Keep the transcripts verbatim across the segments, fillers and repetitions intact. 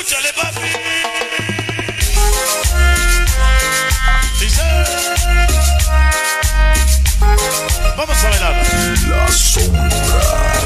Escúchale, papi. Dice. Vamos a bailar. La sombra.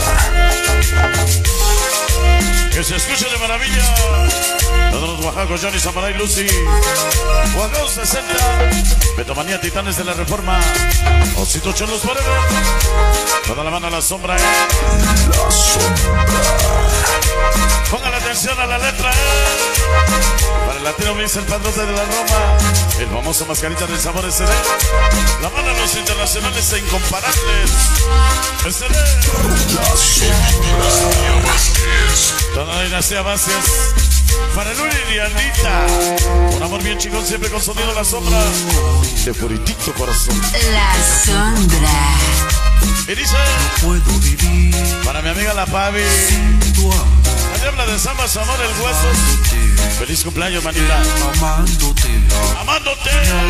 Que se escuche de maravilla. Todos los oaxacos, Johnny, Samaray, Lucy. Oaxaco sesenta. Betomanía, Titanes de la Reforma. Osito Cholos Forever. Toda la mano a la sombra, eh. La sombra. Póngale atención a la letra, eh. Para el latino mix, el padrote de la Roma. El famoso mascarita del sabor S D. La mano a los internacionales e incomparables. S D. La sombra. Toda la dinastía Vázquez. Para el Uri y Anita. Un amor bien chingón, siempre con sonido La Sombra. De puritito corazón. La Sombra. Y dice. No puedo vivir. Para mi amiga la Pavi. Tu amor. La diabla de Samba, su amor, el Huesos. Feliz cumpleaños, manita. Amándote. Amándote.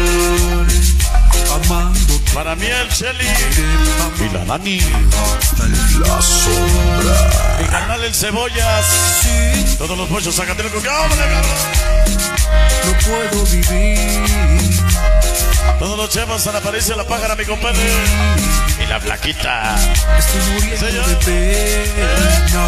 Amándote. Para mí el Shelly. Y la Dani. La sombra. Mi canal el Cebollas. Todos los pollos, Zacatelco. ¡Qué hombre, cabrón! No puedo vivir. Todos los chefos, Ana Paricia, la pájara, mi compadre. Y la Flaquita. Estoy muriendo Señor. de pena.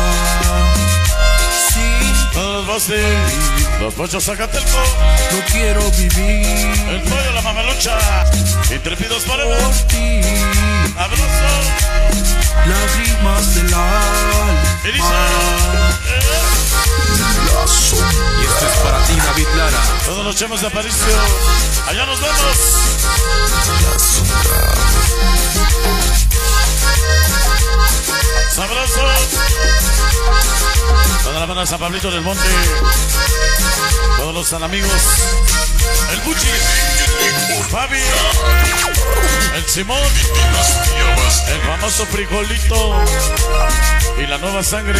Sí, Todos los bostes. Los pollos, Zacatelco. no quiero vivir. El pollo, la mamelucha. Intrépidos forever. Por ti. Abrazo. Lágrimas del Y dice. alma. eh, La sombra. Y esto es para ti, David Lara. Todos los chemos de Aparicio. Allá nos vemos. La sombra. Sabroso. Toda la banda de San Pablito del Monte. Todos los San Amigos. El Buchi. Fabi. El Simón. El famoso Frijolito. Y la nueva sangre.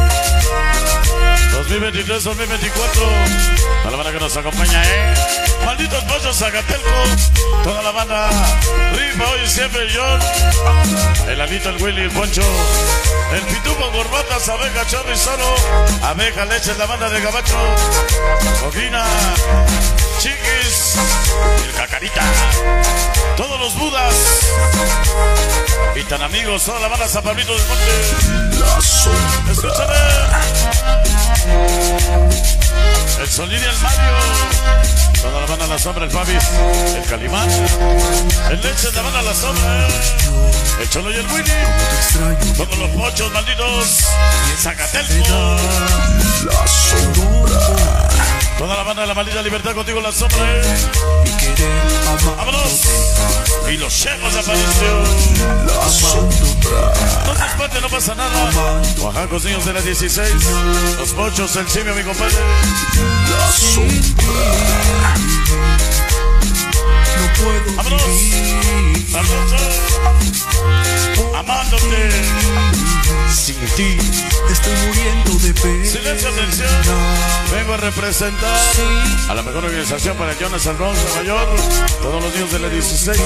dos mil veintitrés, dos mil veinticuatro. Toda la banda que nos acompaña, eh. Malditos pollos, Zacatelco. Toda la banda. Rifa hoy y siempre, John. El Anito, el Willy, el Poncho. El Pitufo, Gorbatas, Abeja, Chorro y Solo. Abeja, Leche, la banda de Gabacho. Coquina. Chiquis. Y el Cacarita. Todos los Budas. Y tan amigos, toda la banda San Pablito del Monte. La sombra. Escúchame. El Solín y el Mario. Toda la banda La Sombra, el Fabis. El Calimán. El Leche, la banda La Sombra. El Cholo y el Willy. Extraño. Todos los pochos malditos. Y el Zacatelco. La sombra. Toda la banda de la maldita libertad contigo, La Sombra. Y querer Vámonos. amándote. Y los chefos apareció. La sombra. No se espante, no pasa nada. Oaxacos, niños de la dieciséis. Los pochos, el simio, mi compadre. La sombra. No puedo Vámonos. vivir. Sabroso. Amándote. Sin ti. Estoy muriendo de pena. Silencio, atención. Vengo a representar a la mejor organización para Jonas Alonso Mayor. Todos los niños de la dieciséis.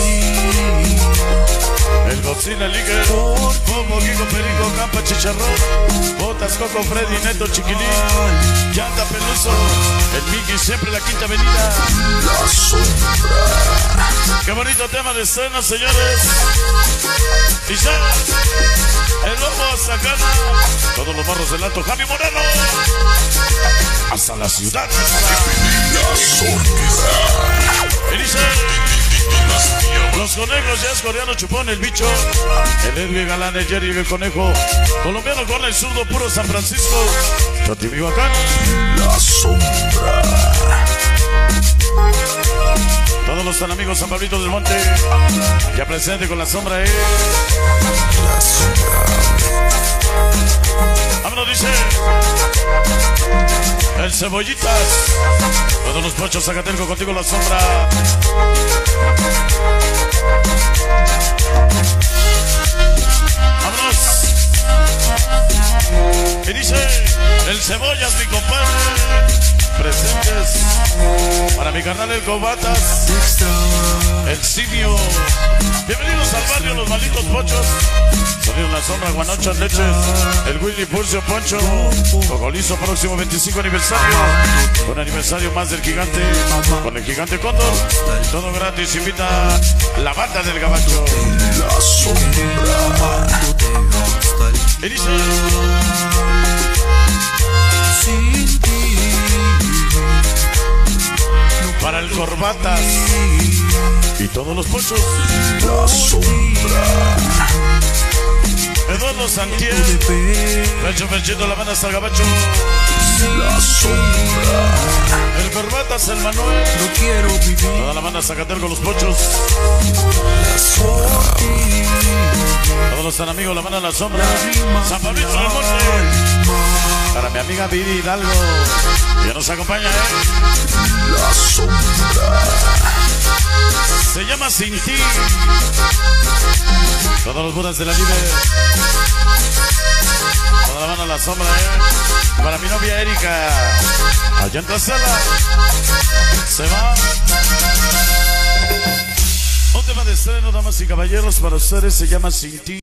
El Godzilla Liga. Como Kiko Perico, Campa Chicharrón. Botas, Coco, Freddy, Neto, Chiquilín. Yanda Peluso. El Mickey, siempre la Quinta Avenida. La sombra. Qué bonito tema de escena, señores. Y ya. El Lobo Sacana. Todos los morros del alto. Javi Moreno. Hasta la ciudad. La sombra. Y dice. Los conejos, ya es coreano, chupón, el bicho. El Edwin Galán, el Jerry, el conejo. Colombiano con el zurdo, puro San Francisco. Chotimihuacán. La sombra. Todos los tan amigos San Pablito del Monte. Ya presente con La Sombra, eh. La sombra. Vámonos, dice. El Cebollitas. Todos los pochos, Zacatelco, contigo La Sombra. Vámonos. Y dice. El Cebollas, mi compadre. Presentes para mi carnal el Cobatas, el Simio. Bienvenidos al barrio Los Malditos Pochos. Sonido La Sombra, Guanochas Leches, el Willy Pulcio Poncho, Cocolizo, próximo veinticinco aniversario. Un aniversario más del gigante, con el gigante Cóndor. Todo gratis, invita la banda del Gabacho. La sombra. Inicia. Para el Corbatas y todos los Pochos. La sombra. Eduardo Santier, Pecho Perchito, la banda hasta el Gabacho. La sombra. El Corbatas, el Manuel. No quiero vivir. Toda la banda Zacatel con los Pochos. La sombra. Todos los tan amigos, la banda La Sombra. San Pablito del Monte. Para mi amiga Viri Hidalgo, que nos acompaña, ¿eh? La sombra. Se llama Sin Ti. Todos los budas de la Libre. Toda la banda La Sombra, ¿eh? Para mi novia Erika, allá en Tlaxcala. Se va. Un tema de estreno, damas y caballeros, para ustedes se llama Sin Ti.